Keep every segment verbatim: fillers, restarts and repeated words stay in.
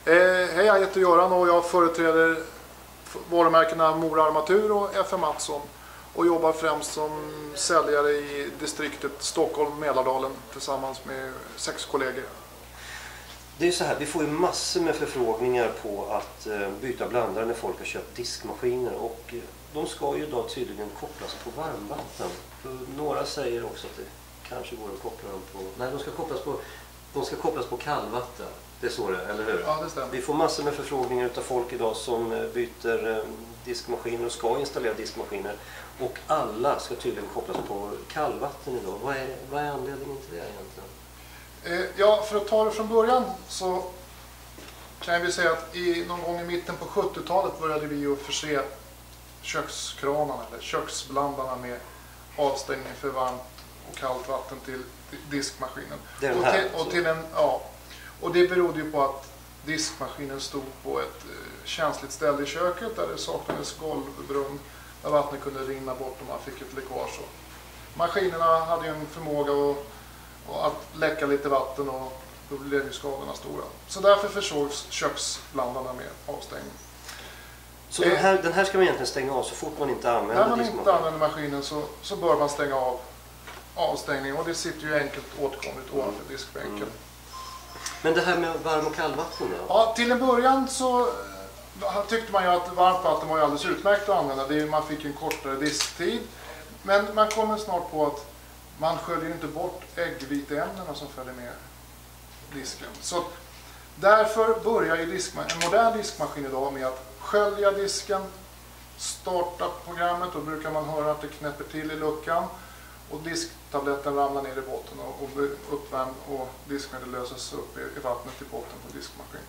Eh, hej, jag heter Göran och jag företräder varumärkena Mora Armatur och F M Mattsson och jobbar främst som säljare i distriktet Stockholm-Mälardalen tillsammans med sex kollegor. Det är så här, vi får ju massor med förfrågningar på att byta blandare när folk har köpt diskmaskiner, och de ska ju då tydligen kopplas på varmvatten. För några säger också att det kanske går att koppla dem på... Nej, de ska kopplas på, de ska kopplas på kallvatten. Det är så det, eller hur? Ja, det stämmer. Vi får massor med förfrågningar av folk idag som byter diskmaskiner och ska installera diskmaskiner. Och alla ska tydligen kopplas på kallvatten idag. Vad är, vad är anledningen till det egentligen? Eh, ja, för att ta det från början så kan vi säga att i, någon gång i mitten på sjuttiotalet började vi att förse kökskranarna eller köksblandarna med avstängning för varmt och kallt vatten till diskmaskinen. Det är och, här, till, och, till en, ja, och det berodde ju på att diskmaskinen stod på ett eh, känsligt ställe i köket där det saknades golvbrunn där vattnet kunde rinna bort om man fick ett läckage. Maskinerna hade ju en förmåga att, att läcka lite vatten och då blev ju skadorna stora. Så därför försågs köksblandarna med avstängning. Så den här, den här ska man egentligen stänga av så fort man inte använder diskmaskinen? När man diskmaskinen. inte använder maskinen så, så bör man stänga av avstängning, och det sitter ju enkelt åtkomligt ovanför diskbänken. Mm. Men det här med varm- och kallvatten då? Ja, till en början så tyckte man ju att varmt vatten var ju alldeles utmärkt att använda. Det är, man fick en kortare disktid. Men man kommer snart på att man sköljer inte bort äggviteämnena som följer med disken. Så därför börjar ju diskma- en modern diskmaskin idag med att skölja disken, starta programmet, och brukar man höra att det knäpper till i luckan och disktabletten ramlar ner i botten och, och blir uppvärmd och diskmedel löses upp i, i vattnet i botten på diskmaskinen.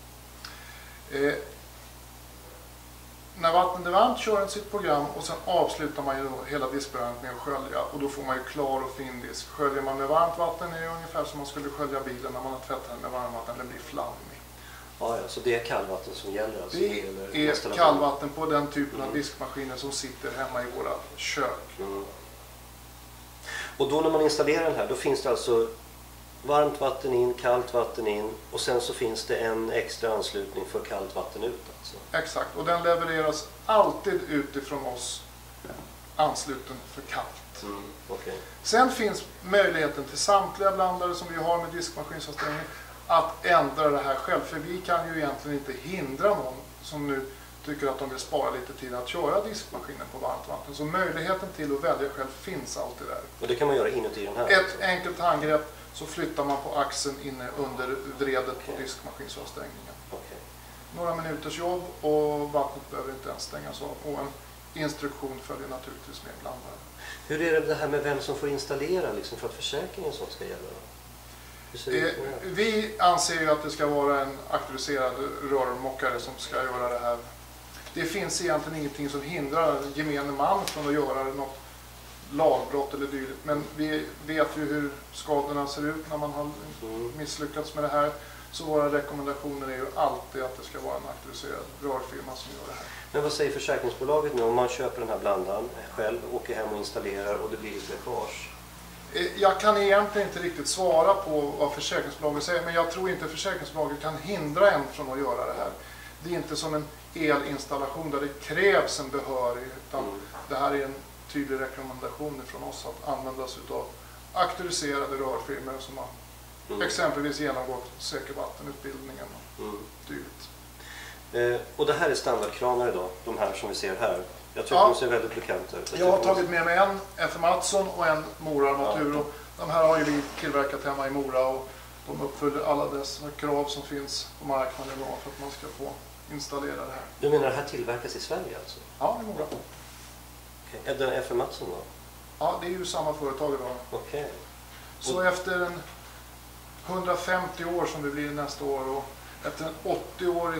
Eh, när vattnet är varmt kör den sitt program och sen avslutar man ju hela diskprogrammet med att skölja, och då får man ju klar och fin disk. Sköljer man med varmt vatten är det ungefär som man skulle skölja bilen när man har tvättat den med varmvatten, den blir flammig. Ja, ja, så det är kallvatten som gäller alltså? Det är kallvatten på den typen av diskmaskiner som sitter hemma i våra kök. Mm. Och då när man installerar den här, då finns det alltså varmt vatten in, kallt vatten in, och sen så finns det en extra anslutning för kallt vatten ut alltså? Exakt, och den levereras alltid utifrån oss ansluten för kallt. Mm, okay. Sen finns möjligheten till samtliga blandare som vi har med diskmaskinsavstängning att ändra det här själv, för vi kan ju egentligen inte hindra någon som nu tycker att de vill spara lite tid att köra diskmaskinen på varmt vatten. Så möjligheten till att välja själv finns alltid där. Och det kan man göra inuti den här? Ett enkelt handgrepp så flyttar man på axeln inne under vredet okay. på diskmaskinsavstängningen. Okay. Några minuters jobb och vattnet behöver inte ens stängas av. Och en instruktion följer naturligtvis med blandaren. Hur är det här med vem som får installera liksom, för att försäkringen så ska gälla? Eh, vi anser ju att det ska vara en auktoriserad rörmokare som ska göra det här. Det finns egentligen ingenting som hindrar gemene man från att göra något lagbrott eller dylikt. Men vi vet ju hur skadorna ser ut när man har misslyckats med det här. Så våra rekommendationer är ju alltid att det ska vara en auktoriserad rörfirma som gör det här. Men vad säger försäkringsbolaget nu om man köper den här blandaren själv, åker hem och installerar och det blir ett läckage? Jag kan egentligen inte riktigt svara på vad försäkringsbolaget säger, men jag tror inte försäkringsbolaget kan hindra en från att göra det här. Det är inte som en elinstallation där det krävs en behörighet, utan mm. det här är en tydlig rekommendation från oss att användas av auktoriserade rörfirmor som har mm. exempelvis genomgått säkervattenutbildningen och mm. dylikt. Eh, och det här är standardkranar idag, de här som vi ser här. Jag tycker ja. de ser väldigt bekanta ut. Jag har tagit med mig en F M Mattsson och en Mora Armatur. Ja. De här har ju vi tillverkat hemma i Mora och de uppfyller alla dessa krav som finns på marknaden idag för att man ska få installera det här. Du menar det här tillverkas i Sverige alltså? Ja, i Mora. Okay. Är det F M Mattsson då? Ja, det är ju samma företag idag. Okej. Okay. Så och... efter en hundrafemtio år som det blir nästa år och efter en åttio-årig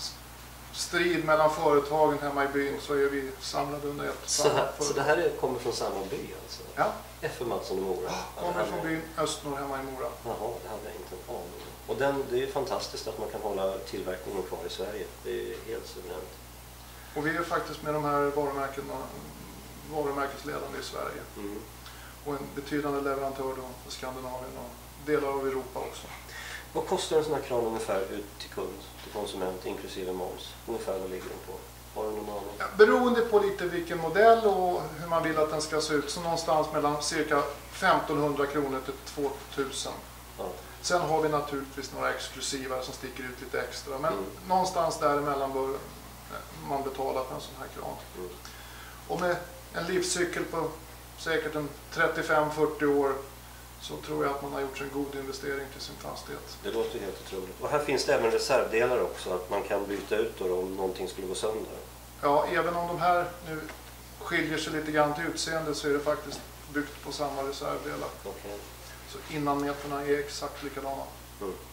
strid mellan företagen hemma i byn så är vi samlade under ett så här, företag. Så det här är, kommer från samma by alltså? Ja. F M Mattsson i Mora? Ja, kommer från byn Östnor hemma i Mora. Jaha, det hade jag inte en aning om. Och den, det är ju fantastiskt att man kan hålla tillverkningen kvar i Sverige. Det är helt suveränt. Och vi är faktiskt med de här varumärkena varumärkesledande i Sverige. Mm. Och en betydande leverantör då för Skandinavien och delar av Europa också. Vad kostar en sån här kran ungefär ut till kund, till konsument, inklusive moms? Ungefär vad ligger den på? Har du någon aning? Ja, beroende på lite vilken modell och hur man vill att den ska se ut, så någonstans mellan cirka femtonhundra kronor till tvåtusen. Ja. Sen har vi naturligtvis några exklusivare som sticker ut lite extra, men Mm. någonstans däremellan bör man betala för en sån här kran. Mm. Och med en livscykel på säkert en trettiofem till fyrtio år så tror jag att man har gjort en god investering till sin fastighet. Det låter helt otroligt. Och här finns det även reservdelar också, att man kan byta ut då om någonting skulle gå sönder. Ja, även om de här nu skiljer sig lite grann till utseende så är det faktiskt byggt på samma reservdelar. Okay. Så innanmeterna är exakt likadana. Mm.